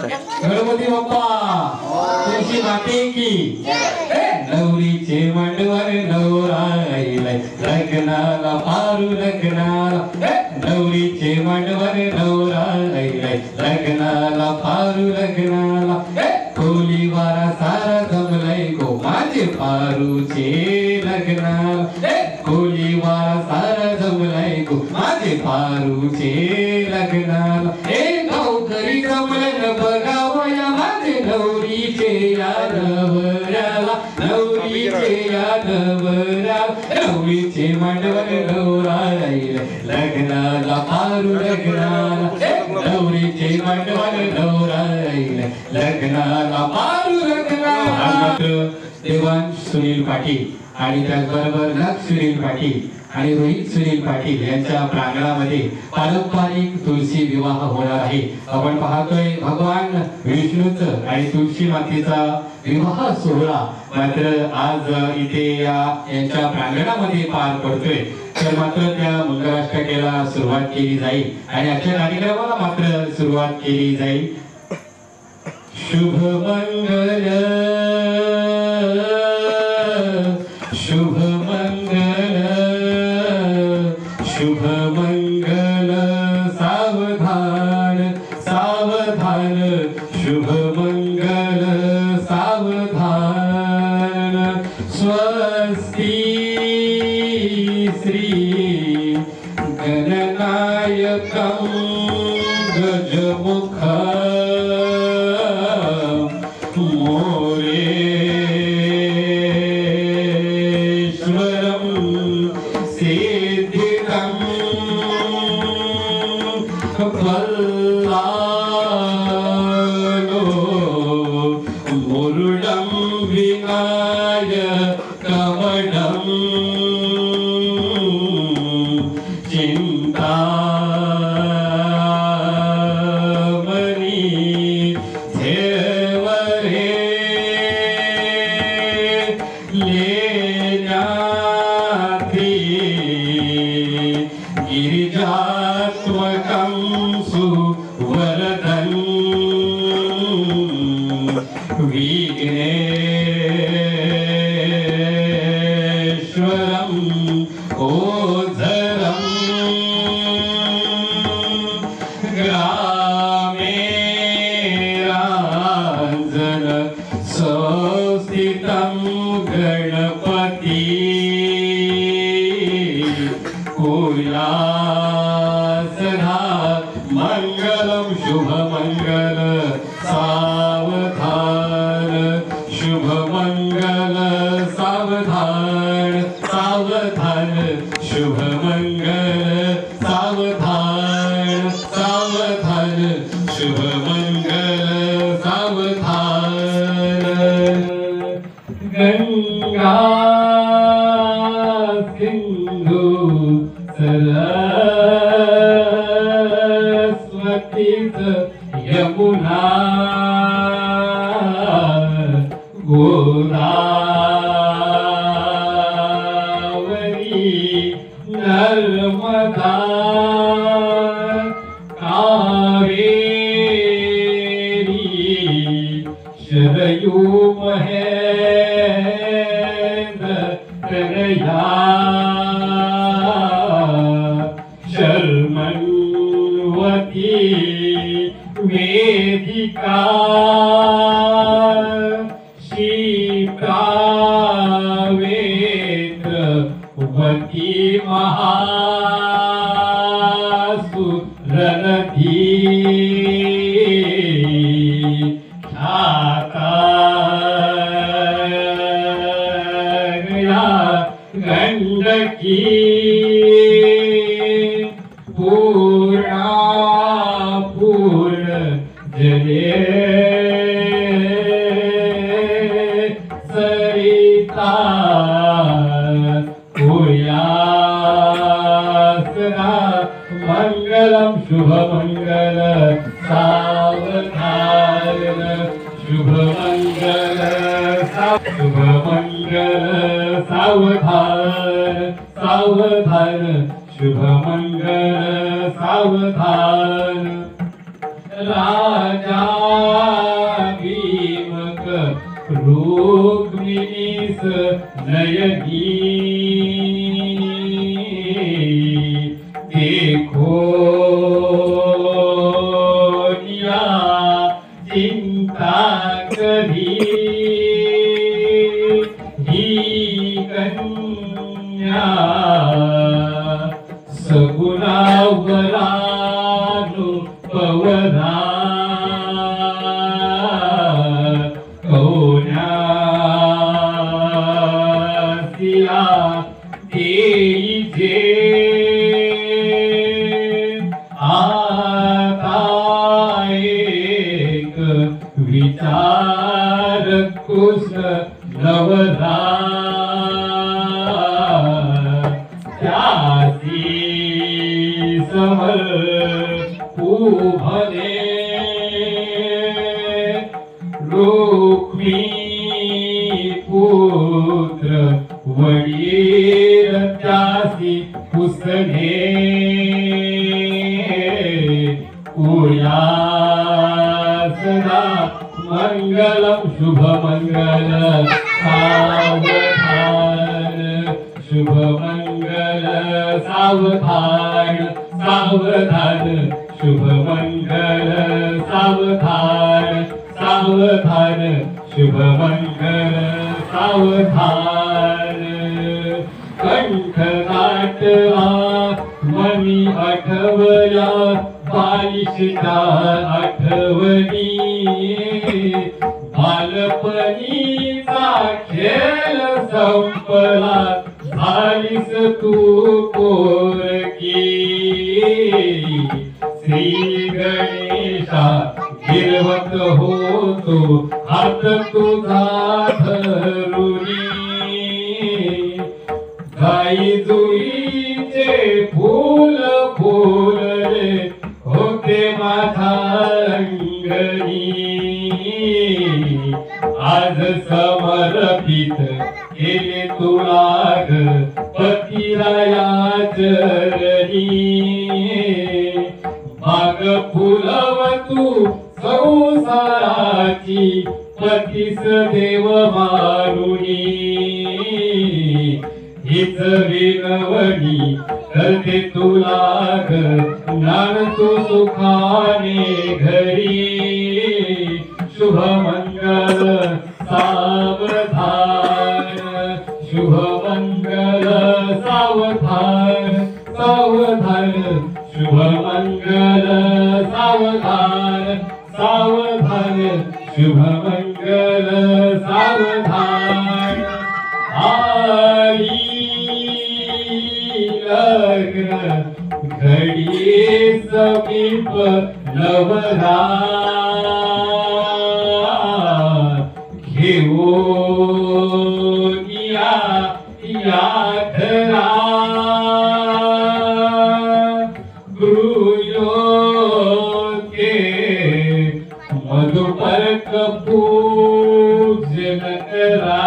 गणपती बाप्पा तुझी माते की नवरीचे मांडवर नवराईलाय लग्नाला पारू लग्नाला नवरीचे मांडवर नवराईलाय लग्नाला पारू लग्नाला खोली वारा सारा जमलाय गो माझे पारूचे लग्नाला खोली वारा सारा जमलाय गो माझे पारूचे लग्नाला गावकरी जमलं बघावया माझे नवरीचे यादवऱ्याला नवरीचे यादवऱ्या नवरीचे मांडवर नवराईला लग्नाला पारू लग्नाला नवरीचे मांडवर नवराईला लग्नाला पारू लग्नाला देवांश सुनील पाटील आणि त्याचबरोबर नक्ष सुनील पाटील आणि रोहित सुनील पाटील यांच्या प्रांगणामध्ये पारंपरिक तुळशी विवाह होणार आहे. आपण पाहतोय भगवान विष्णूचं आणि तुळशी मातेचा विवाह सोहळा मात्र आज इथे यांच्या प्रांगणामध्ये पार पडतोय. तर मात्र त्या मंगलाष्टकेला सुरुवात केली जाईल आणि आजच्या कार्यक्रमाला मात्र सुरुवात केली जाईल. शुभ मंगल शुभ मंगल शुभ मंगल सावधान सावधान शुभ मंगल सावधान स्वस्ति श्री गणनायकं गजमुखं मुरुडं विनायकवडं चिन्तामणि धेवरे लेण्याति गिरिजात्मकं सुवरदं विघ्नेश्वरं ओझरं ग्रामे रांजन संस्थितं गणपती कुलासना मंगलम शुभ मंगल सावधान शुभ मंगल सावधान सावधान शुभ मंगल सावधान सावधान शुभ मंगल सावधान गंगा सिंधु सरस्वती यमुना गोदावरी नर्मदा कावेरी शरयू महेंद्र प्रगया शर्मन्वती वेदिका शिप्रावेत्रवती महासुरनदी ख्याता गंडकी पूर्णा पूर्ण जले सरिता कुयासना मंगलम शुभ मंगल सावधान शुभ मंगल शुभ मंगल सावधान सावधान शुभ मंगल सावधान राजा नयनी देखो निया चिंता करी ही कन्या सगुणावरानु पवना कौन्यासिया तेजे आता एक विचार कुश नवरा त्यासी समर उभने रुक्मी पुत्र वडील त्यासी पुसणे कुया सदा मंगलम शुभ मंगल सावधान शुभ मंगल सावधान सावधान शुभ मंगल सावधान सावधान शुभ मंगल सावधान कंठनाट मनी आठवल्या बालिशा आठवणी बालपणीचा खेळ संपला झालीस तू पोरगी श्री गणेशा गिरवत होतो हात तुझा धरुनी गाई जुईचे फूल फुलले होते माझा अंगणी आज समर्पित केले तुला ग पतिराया चरणी माग फुलव तू संसाराची पतीस देव मारुनी हीच विनवणी करते तुला ग ज्ञान तू सुखाने घरी शुभ मंगल सावधान शुभ मंगल सावधान सावधान शुभ मंगल सावधान सावधान शुभ मंगल सावधान आई लग्न घडी समीप नवरा घेऊन या धरा गृह्योते मधुपर्क पूजन करा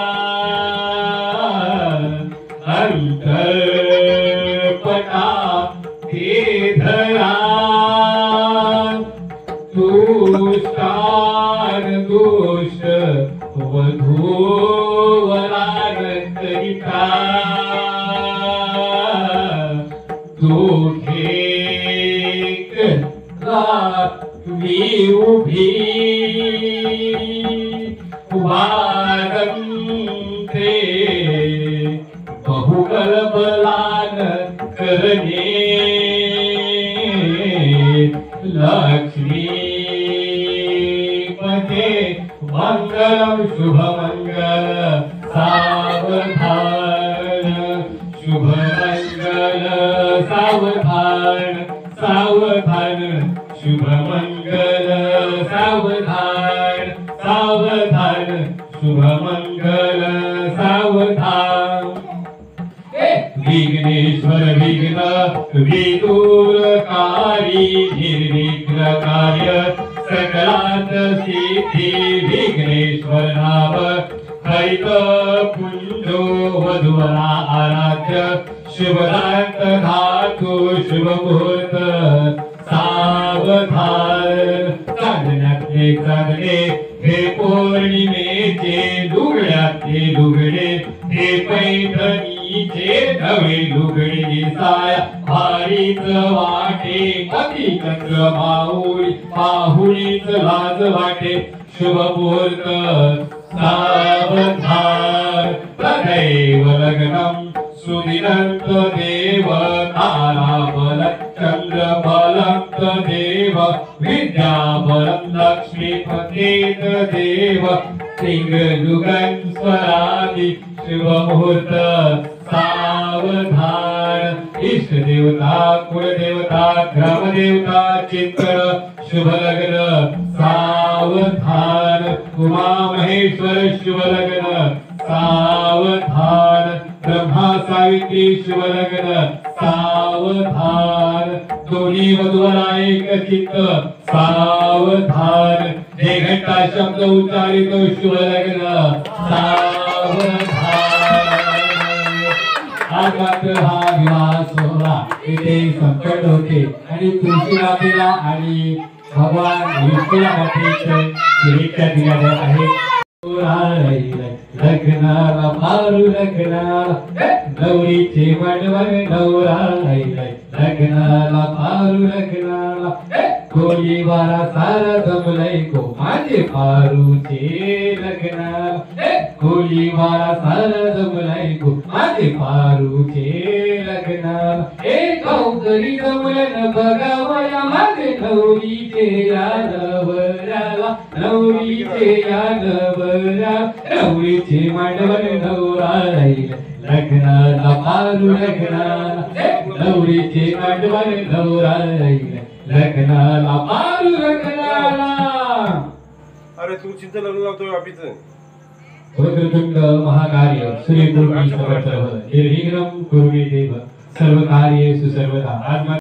अंतरपटा ते धरा तुष्टान दुष्ट वधूवरान करिता दोघे मी उभी वारंते बहुबल बलान करणे लक्ष्मी मध्ये मंगलम शुभ मंगल सावधान शुभ मंगल सावधान सावधान शुभ मंगल सावधान सावधान शुभ मंगल सावधान विघ्नेश्वर विघ्न विदूरकारी निर्विघ्न कार्य सकलात सिद्धी विघ्नेश्वर नाम हरित पुंजो वधुवरा आराध्य शुभदांत धातु शुभ मुहूर्त सावधान चांदण्यातले चांदणे हे पौर्णिमेचे दुगड्यातले दुगडे हे हे पैठणीचे नवे लुगडे दिसाया भारीच वाटे मती चंद्र माऊली पाहुणीच लाज वाटे शुभ मुहूर्त सावधान तदैव लग्नम सुदिनंत देव ताराबल चंद्रबलंत देव विद्याबलं लक्ष्मीपतेत देव सिंहयुगं स्वरादि शुभ मुहूर्त सावधान इष्ट देवता कुलदेवता ग्रामदेवता चिंतन शुभ लग्न सावधान उमा महेश्वर शुभ लग्न सावधान ब्रह्मा सावित्री शुभ लग्न सावधान दोन्ही वधूवरा एक चित्त सावधान जे घंटा शब्द उच्चारितो शुभ लग्न सावधान आज मात्र हा विवाह सोहळा इथे संकट होते आणि तुळशीराधेला आणि भगवान विष्णूला शुभेच्छा दिल्या जात आहेत लग्नाला मारू लग्नाला गौरीचे मनवर नवरा लग्नाला मारू लग्नाला कोळी वारा सारा जमलय को माझे पारूचे लग्नाला कोळी वारा सारा जमलय को माझे पारूचे लग्नाला गावकरी जमलं बघावया माझे नवरीचे या नवऱ्याला नवरीचे या नवऱ्या नवरीचे मांडवर नवरा राहील लग्नाला मारू लग्नाला नवरीचे मांडवर नवरा राहील लग्नाला मारू लग्नाला. अरे तू चिंता लग्न लावतोय बापीचं वक्रतुंड महाकार्य सूर्यपूर्वी समर्थ भव निर्विघ्नं कुरु मे देव सर्व कार्ये सुसर्वदा. आज